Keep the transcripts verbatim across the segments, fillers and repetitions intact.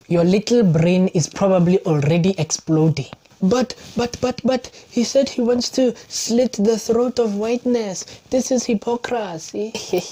your little brain is probably already exploding. But, but, but, but, he said he wants to slit the throat of whiteness. This is hypocrisy.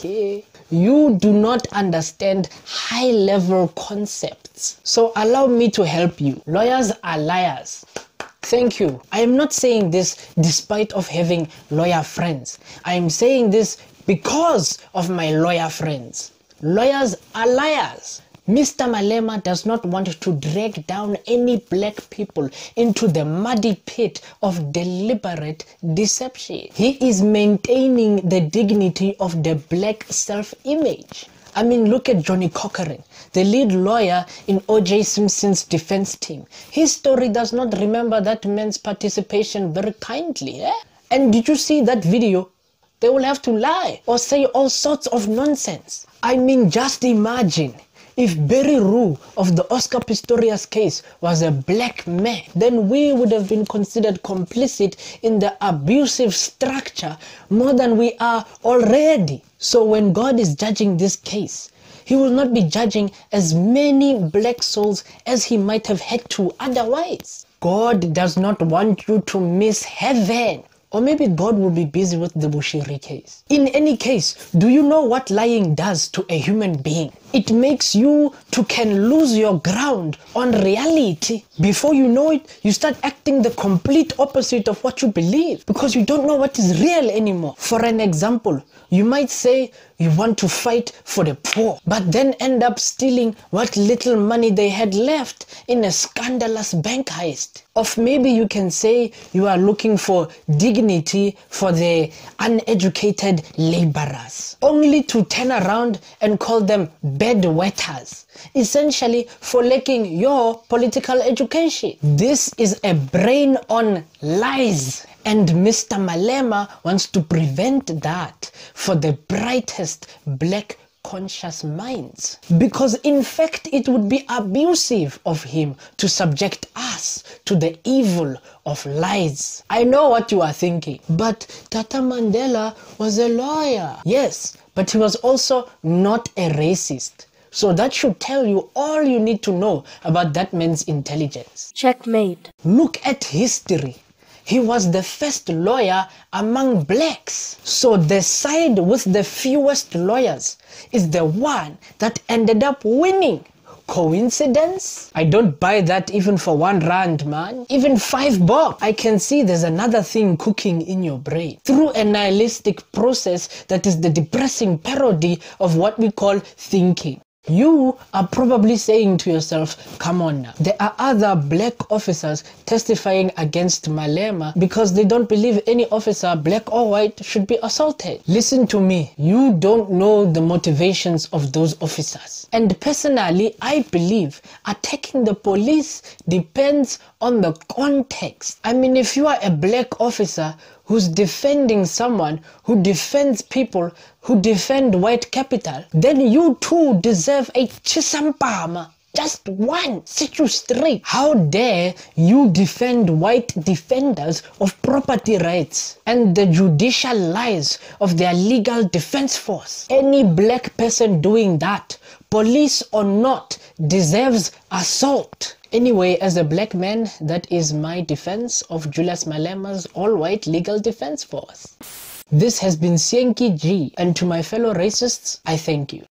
You do not understand high-level concepts. So allow me to help you. Lawyers are liars. Thank you. I am not saying this despite of having lawyer friends. I am saying this because of my lawyer friends. Lawyers are liars. Mister Malema does not want to drag down any black people into the muddy pit of deliberate deception. He is maintaining the dignity of the black self-image. I mean, look at Johnny Cochran, the lead lawyer in O J Simpson's defense team. His story does not remember that man's participation very kindly. Eh? And did you see that video? They will have to lie or say all sorts of nonsense. I mean, just imagine. If Barry Rue of the Oscar Pistorius case was a black man, then we would have been considered complicit in the abusive structure more than we are already. So when God is judging this case, he will not be judging as many black souls as he might have had to otherwise. God does not want you to miss heaven. Or maybe God will be busy with the Bushiri case. In any case, do you know what lying does to a human being? It makes you to can lose your ground on reality. Before you know it, you start acting the complete opposite of what you believe because you don't know what is real anymore. For an example, you might say you want to fight for the poor, but then end up stealing what little money they had left in a scandalous bank heist. Or maybe you can say you are looking for dignity for the uneducated laborers, only to turn around and call them bedwetters, essentially for lacking your political education. This is a brain on lies. And Mister Malema wants to prevent that for the brightest black conscious minds. Because in fact, it would be abusive of him to subject us to the evil of lies. I know what you are thinking, but Tata Mandela was a lawyer. Yes, but he was also not a racist. So that should tell you all you need to know about that man's intelligence. Checkmate. Look at history. He was the first lawyer among blacks. So the side with the fewest lawyers is the one that ended up winning. Coincidence? I don't buy that even for one rand, man. Even five bucks. I can see there's another thing cooking in your brain through a nihilistic process that is the depressing parody of what we call thinking. You are probably saying to yourself, come on now, there are other black officers testifying against Malema because they don't believe any officer, black or white, should be assaulted. Listen to me, you don't know the motivations of those officers. And personally, I believe attacking the police depends on the context. I mean, if you are a black officer who's defending someone who defends people who defend white capital, then you too deserve a chisampama. Just one, set you straight. How dare you defend white defenders of property rights and the judicial lies of their legal defense force? Any black person doing that, police or not, deserves assault. Anyway, as a black man, that is my defense of Julius Malema's all-white legal defense force. This has been Sienki G, and to my fellow racists, I thank you.